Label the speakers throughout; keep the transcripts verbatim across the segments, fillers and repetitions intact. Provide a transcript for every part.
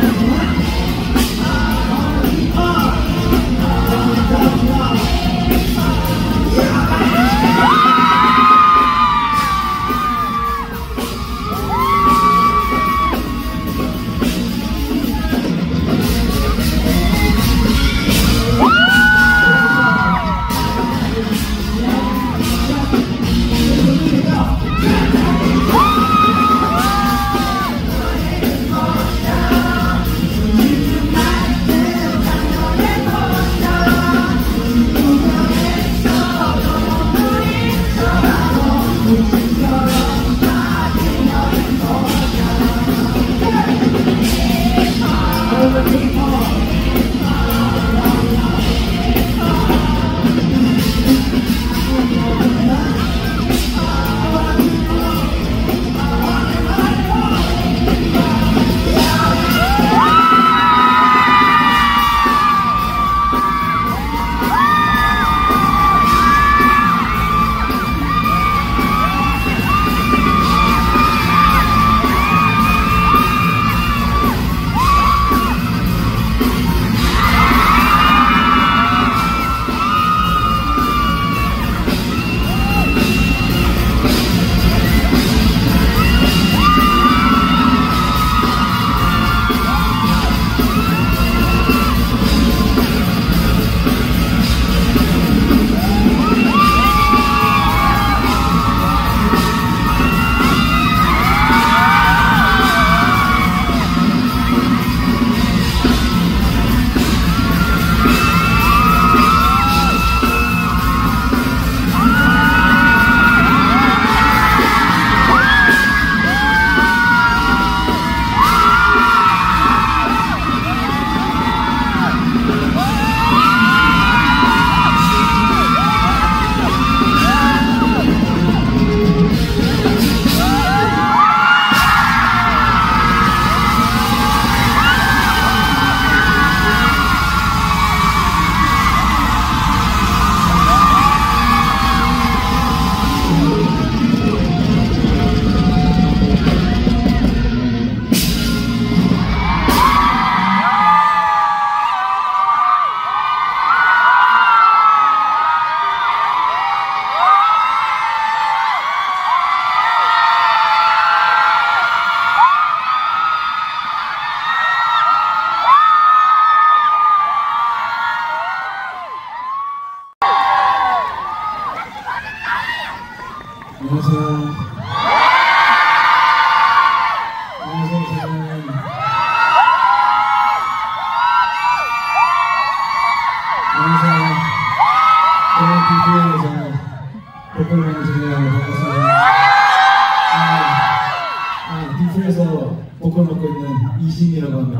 Speaker 1: 보컬 맡고 있는 이신이라고 합니다.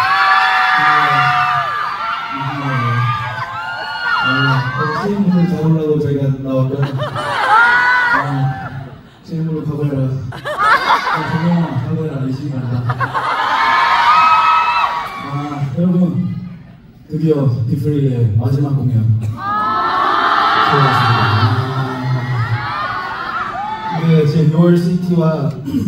Speaker 1: 아, 씨엠으로 잘 올라도 저희가 나왔고요. 아, 씨엠으로 가보해라. 정말 가보해라. 이신입니다. 아, 여러분, 드디어 디프리의 마지막 공연 수고하셨습니다. 네, 지금 유월 시티와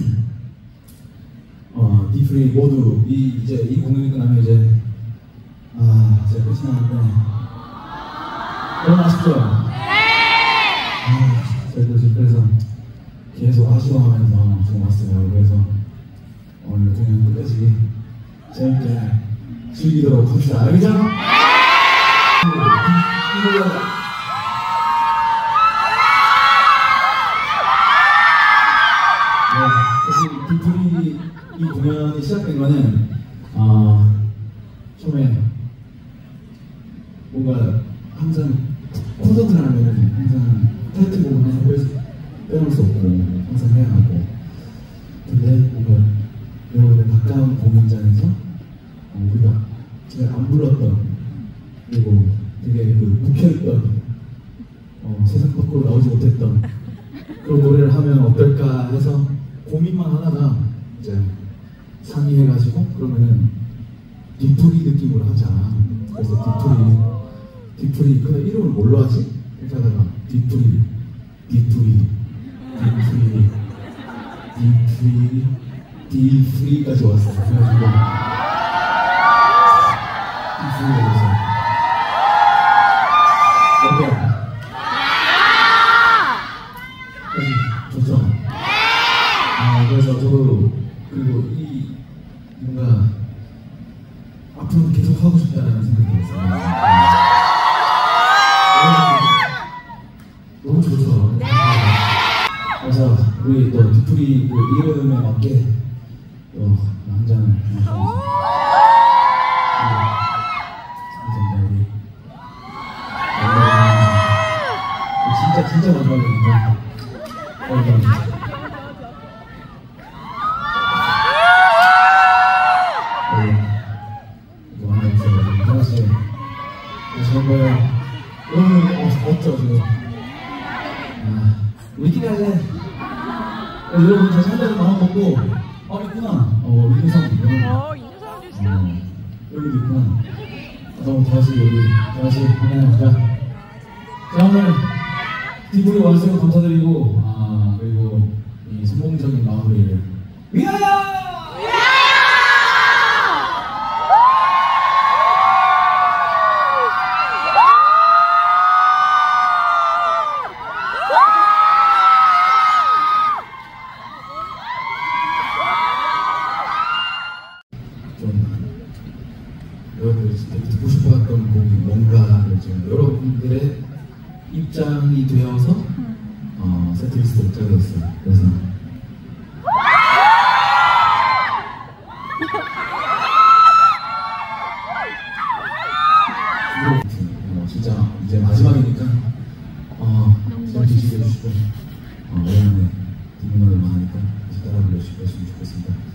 Speaker 1: 어, 디프리 모두 이 이제 이 공연이 끝나면 이제 아 이제 끝이 나는데 너무 아쉽죠? 아, 저희도 지금 그래서 계속 아쉬워하면서 지금 왔어요. 그래서 오늘 공연 끝까지 재밌게 즐기도록 합시다. 알겠죠? 이거 사실 디프리 이 공연이 시작된 거는 어, 처음에 뭔가 항상 콘서트를 하면 항상 타이틀곡은 항상 빼놓을 수 없고 항상 해야 하고 근데 뭔가 여러분들 가까운 공연장에서 어, 우리가 제가 안 불렀던 그리고 되게 그 묵혀있던 어, 세상 밖으로 나오지 못했던 그런 노래를 하면 어떨까 해서 고민만 하다가 이제 상의해가지고 그러면은 디프리 느낌으로 하자. 그래서 디프리 디프리 그 이름을 뭘로 하지? 이렇게 하다가 디프리 디프리 디프리 디프리 디프리까지 왔어요. 그래가지고 앞으로 계속 하고 싶다는 생각이 들었어요. 너무 좋죠. 네. 그래서 우리 또 디프리 그 이름에 맞게 또 한 잔을 마시면서 감사합니다. 우리 진짜 진짜 마지막입니다. 감사합니다. 정말 여러분 없죠 지금. 아, 우리끼리 할래. 어, 여러분 다시 한 잔 마음 먹고 어 있구나. 어 인성
Speaker 2: 어 인성 주시죠.
Speaker 1: 어, 여기도 있구나. 그럼 다시 여기 다시 하나 자. 자 오늘 디프리 완성 감사드리고 아 그리고 이 성공적인 마무리를 위하여. 여러분들이 되게 듣고 싶었던 곡이 뭔가를 지금 여러분들의 입장이 되어서 어, 세트리스트를 짜게 했어요. 그래서 어, 진짜 이제 마지막이니까 어, 재밌게 즐겨주시고 어, 오랜만에 뒷문화를 많으니까 다시 따라 불러주셨으면 좋겠습니다.